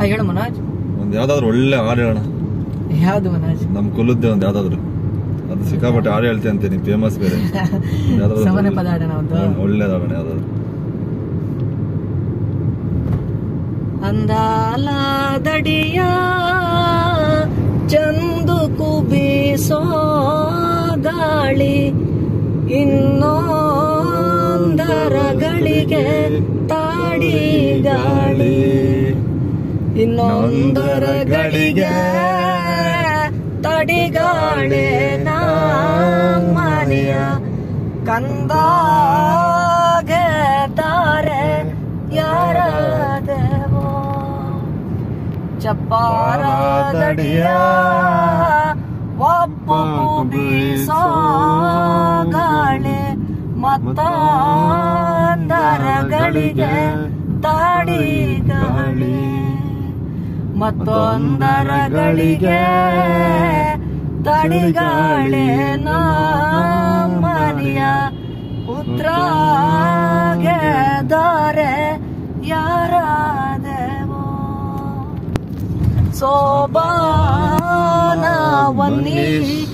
ಹೇಳು ಮನೋಜ್. ಒಂದ್ ಯಾವ್ದಾದ್ರು ಒಳ್ಳೆ ಹಾಡು ಹೇಳೋಣ. ಯಾವ್ದು ಮನೋಜ್? ನಮ್ ಕುಲದ್ದೆ ಒಂದ್ ಯಾವ್ದಾದ್ರು. ಅದು ಸಿಕ್ಕಾಪಟ್ಟೆ ಹಾಡು ಹೇಳ್ತೆ ಅಂತೀನಿ, ಫೇಮಸ್ ಬೇರೆ. ಸಮನೆ ಪದ ಹಾಡೋಣ ಒಂದು ಒಳ್ಳೇದಾಗೋಣ ಯಾವ್ದಾದ್ರು. ಅಂದಾಲದಡಿಯ ಚಂದು ಕುಬೀಸೋ ಗಾಳಿ ಇನ್ನೊಂದರಗಳಿಗೆ ತಾಡಿ ಗಾಳಿ ಇನ್ನೊಂದರಗಳಿಗೆ ತಡಿಗಾಳೆ ನಾಮನೆಯ ಕಂದಾಗೆ ತಾರೆ ಯಾರದೇವೋ ಚಪ್ಪಾರದಡಿಯ ಒಬ್ಬ ಬೀಸೋ ಗಾಳಿ ಮತ್ತೊಂದರಗಳಿಗೆ ತಾಡಿ ಗಾಳಿ ಮತ್ತೊಂದರಗಳಿಗೆ ತಡಿಗಾಳೆ ನಾಮನೆಯ ಉತ್ರಾಗೆ ದಾರೆ ಯಾರದೇವೋ ಸೋಬಾನವನ್ನಿ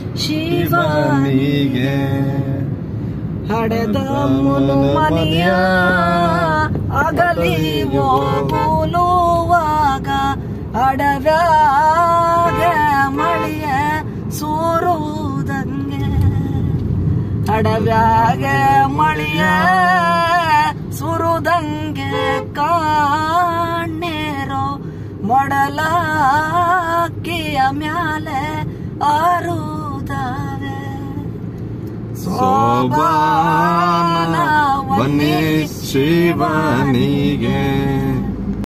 ಶಿವನಿಗೆ ಹಡೆದ ಮುನುಮನಿಯ ಅಗಲಿ ಹೋಗುವಾಗ ಅಡವ್ಯಾಗೆ ಮಳೆಯ ಸೂರುವುದಂಗೆ ಅಡವ್ಯಾಗೆ ಮಳೆಯ ಸುರುದಂಗೆ ಕಾಣೇರೋ ಮೊಡಲಕ್ಕಿಯ ಮ್ಯಾಲೆ ಆರುವುದಾವೆ ಸೋಬಾನವನ್ನಿ ಶಿವನಿಗೆ